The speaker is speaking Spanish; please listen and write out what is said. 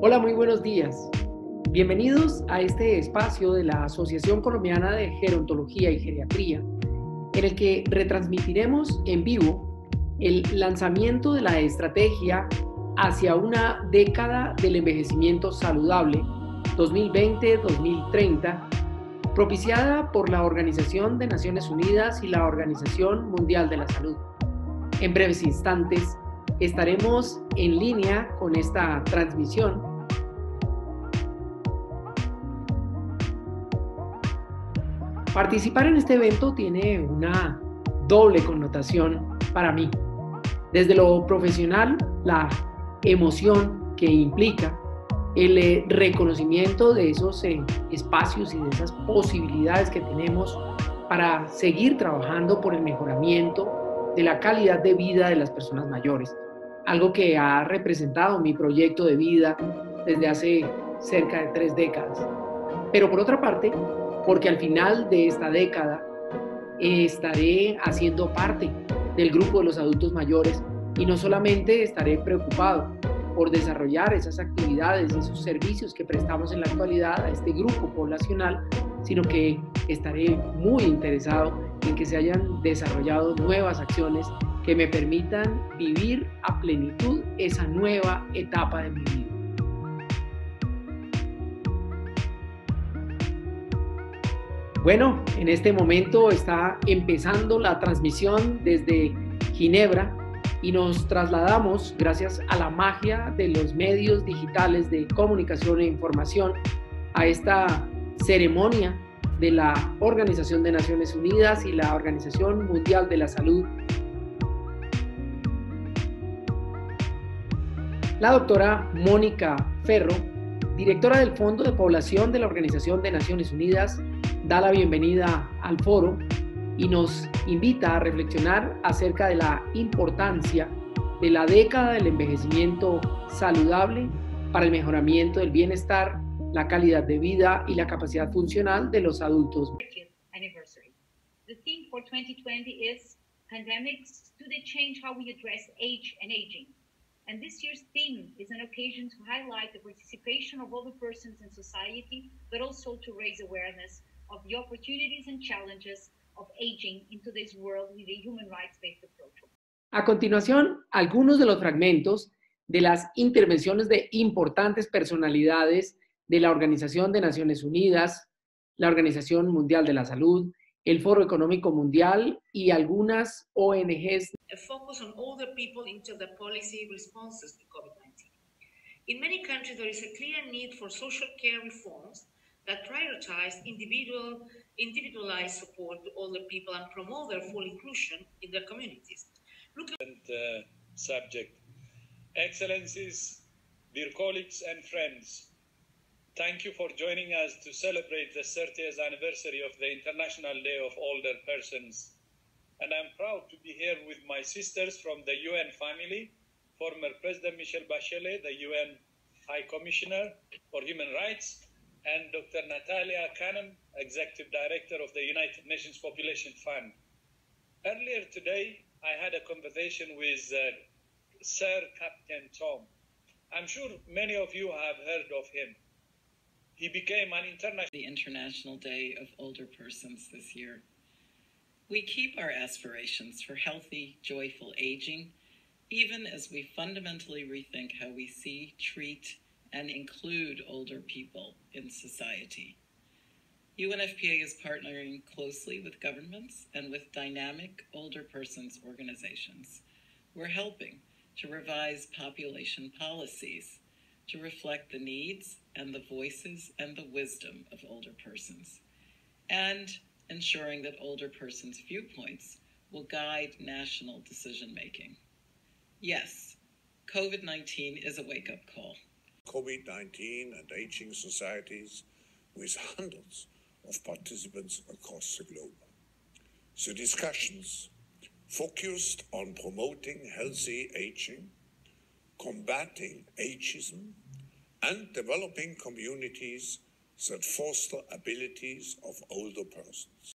Hola, muy buenos días. Bienvenidos a este espacio de la Asociación Colombiana de Gerontología y Geriatría, en el que retransmitiremos en vivo el lanzamiento de la estrategia hacia una década del envejecimiento saludable 2020-2030, propiciada por la Organización de Naciones Unidas y la Organización Mundial de la Salud. En breves instantes estaremos en línea con esta transmisión. Participar en este evento tiene una doble connotación para mí. Desde lo profesional, la emoción que implica el reconocimiento de esos espacios y de esas posibilidades que tenemos para seguir trabajando por el mejoramiento de la calidad de vida de las personas mayores. Algo que ha representado mi proyecto de vida desde hace cerca de 3 décadas. Pero por otra parte, porque al final de esta década estaré haciendo parte del grupo de los adultos mayores y no solamente estaré preocupado por desarrollar esas actividades y esos servicios que prestamos en la actualidad a este grupo poblacional, sino que estaré muy interesado en que se hayan desarrollado nuevas acciones que me permitan vivir a plenitud esa nueva etapa de mi vida. Bueno, en este momento está empezando la transmisión desde Ginebra y nos trasladamos, gracias a la magia de los medios digitales de comunicación e información, a esta ceremonia de la Organización de Naciones Unidas y la Organización Mundial de la Salud. La doctora Mónica Ferro, directora del Fondo de Población de la Organización de Naciones Unidas, da la bienvenida al foro y nos invita a reflexionar acerca de la importancia de la década del envejecimiento saludable para el mejoramiento del bienestar, la calidad de vida y la capacidad funcional de los adultos. The theme for 2020 is Pandemics: Do They Change How We Address Age and Aging? And this year's theme is an occasion to highlight the participation of older persons in society, but also to raise awareness of the opportunities and challenges of aging in today's world with a human rights-based approach. A continuación, algunos de los fragmentos de las intervenciones de importantes personalidades de la Organización de Naciones Unidas, la Organización Mundial de la Salud, el Foro Económico Mundial y algunas ONGs. A focus on older people into the policy responses to COVID-19. In many countries, there is a clear need for social care reforms that prioritize individualized support to older people and promote their full inclusion in their communities. Subject. Excellencies, dear colleagues and friends, thank you for joining us to celebrate the 30th anniversary of the International Day of Older Persons. And I'm proud to be here with my sisters from the UN family, former President Michelle Bachelet, the UN High Commissioner for Human Rights, and Dr. Natalia Kanem, Executive Director of the United Nations Population Fund. Earlier today, I had a conversation with Sir Captain Tom. I'm sure many of you have heard of him. He became the International Day of Older Persons this year. We keep our aspirations for healthy, joyful aging, even as we fundamentally rethink how we see, treat, and include older people in society. UNFPA is partnering closely with governments and with dynamic older persons organizations. We're helping to revise population policies to reflect the needs and the voices and the wisdom of older persons, and ensuring that older persons' viewpoints will guide national decision-making. Yes, COVID-19 is a wake-up call. COVID-19 and aging societies with hundreds of participants across the globe. The discussions focused on promoting healthy aging, combating ageism, and developing communities that foster abilities of older persons.